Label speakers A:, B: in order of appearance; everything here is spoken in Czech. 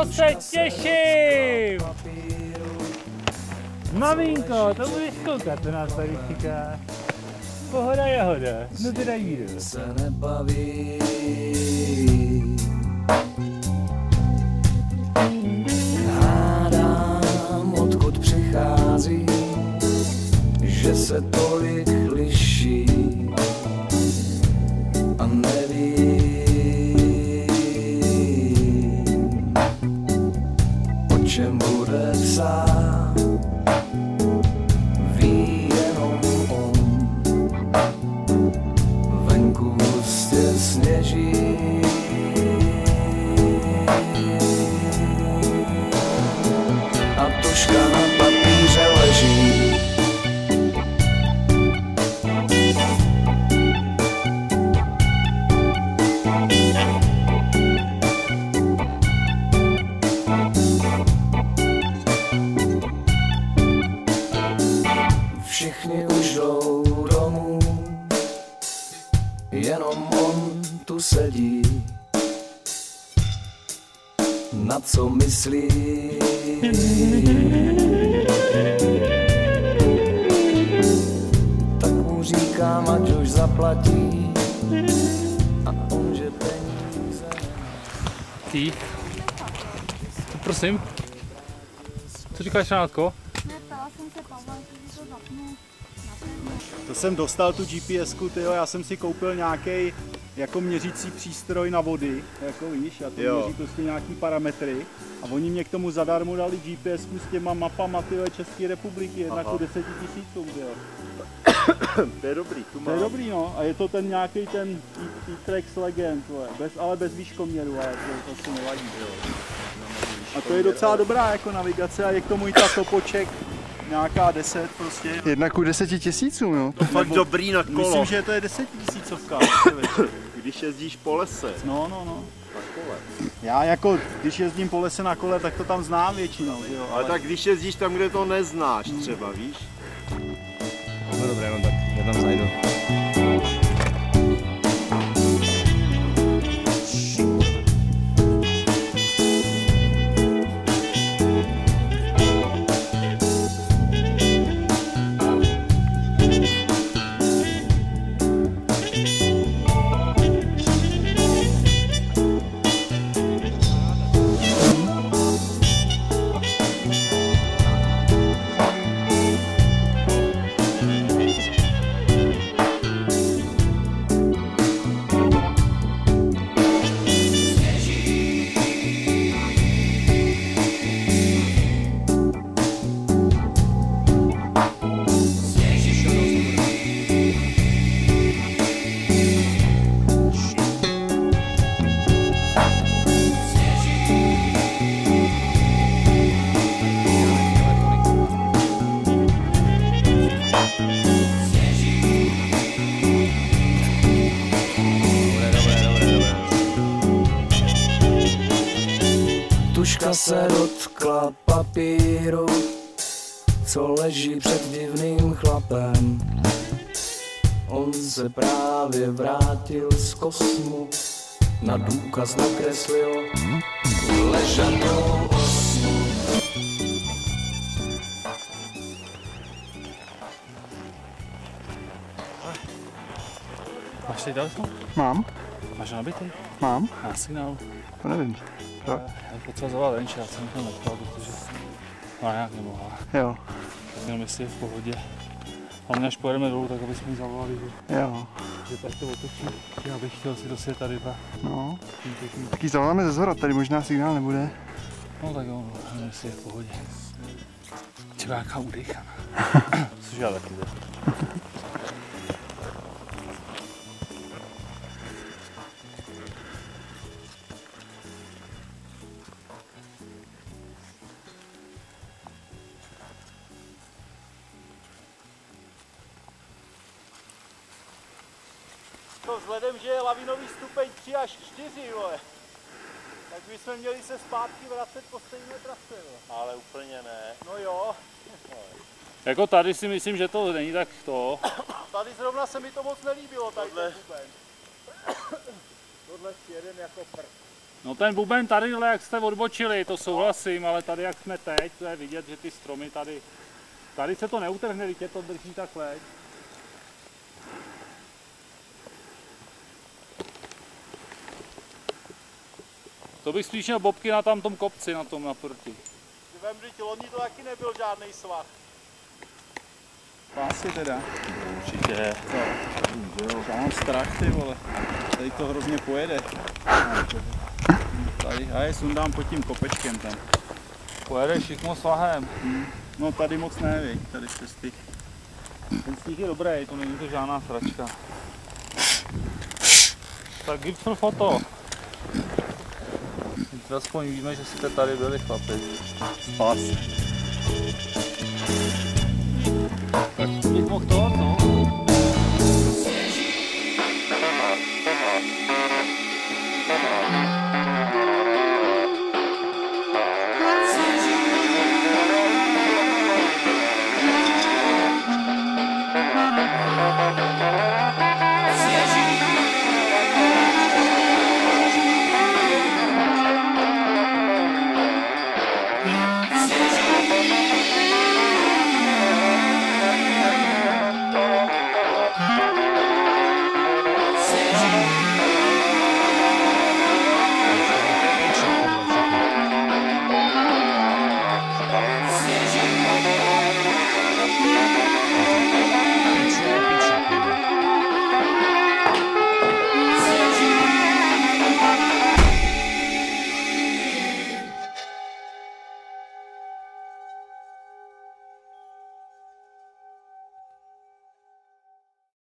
A: se těším! Maminko, to budeš koukat, to nás tady čeká. Pohoda jahoda, no teda jídu.
B: Se nebaví. Hádám, odkud přichází, že se tolik liší a nevím, o čem bude psát. Ví jenom on, venku hustě sněží. A tužka na papíře leží. Všichni už jdou domů, jenom on tu sedí. Na co myslí? Tak mu říkám, ať už zaplatí, a on, že peníze.
A: Ty? Prosím? Co říkáš, Renátko?
C: Ptala jsem se Pavla, jestli to zapnu napevno.
D: To jsem dostal tu GPS-ku, tyjo, já jsem si koupil nějaký jako měřící přístroj na vody, jako víš, a to měří prostě nějaký parametry. A oni mě k tomu zadarmo dali GPS-ku s těma mapama, tyjo, České republiky, jedna ku 10 000, tyjo.
E: To je dobrý, tu
D: To je dobrý, no, a je to ten nějaký ten T-Trex Legend, ale bez výškoměru, ale to si nevadí. A to je docela dobrá jako navigace a je k tomu i ta topoček, nějaká 10 prostě.
E: 1 ku 10 000, jo. To fakt dobrý na kolo.
D: Myslím, že to je 10 000.
E: Když jezdíš po lese.
D: No.
E: Na kole.
D: Já jako, když jezdím po lese na kole, tak to tam znám většinou, jo.
E: Ale tak když jezdíš tam, kde to neznáš třeba, víš?
F: No dobré, no tak já tam zajdu.
B: Tužka se dotkla papíru, co leží před divným chlapem. On se právě vrátil z kosmu, na důkaz nakreslil ležanou osmu.
A: Máš tady telefon?
E: Mám,
A: Máš nabitý?
E: mám,
A: Na signálu.
E: to nevím.
A: Já bych potřeboval zavolat Renče, já jsem to neptal, protože ona nějak nemohla.
E: Jo,
A: Tak jenom jestli je v pohodě. A my až pojedeme dolů, tak abychom jí zavolali,
E: jo,
A: že tak to otočí. Já bych chtěl si doset tady ryba.
E: no. Tak ji zavoláme ze zhora, tady možná signál nebude.
A: No tak jo, jenom jestli je v pohodě. Třeba nějaká udejchaná. Což já taky jde.
D: To vzhledem, že je lavinový stupeň 3 až 4, vole, tak bychom měli se zpátky vracet po stejné trase, vole.
E: Ale úplně ne.
D: No jo.
A: Jako tady si myslím, že to není tak to.
D: Tady zrovna se mi to moc nelíbilo, tady ten stupeň. Tohle jeden jako prd.
A: No ten buben tady, jak jste odbočili, to souhlasím, ale tady jak jsme teď, to je vidět, že ty stromy tady se to neutrhne, vidíte, to drží takhle. To bych spíš měl bobky na tom kopci, na tom naproti.
D: Vem, že loni to taky nebyl žádný svah. Pásy teda.
A: Určitě.
D: Já mám strach, ty vole. Tady to hrozně pojede. Tady, a je sundám pod tím kopečkem tam.
A: Pojedeš všechno svahem.
D: No tady moc ne, viď, tady přes ty.
A: Ten sníh je dobrý, to není to žádná sračka. Tak Gibson foto. Teď aspoň víme, že jste tady byli, chlapi.
D: Spás.
A: Tak bych mohl to, no.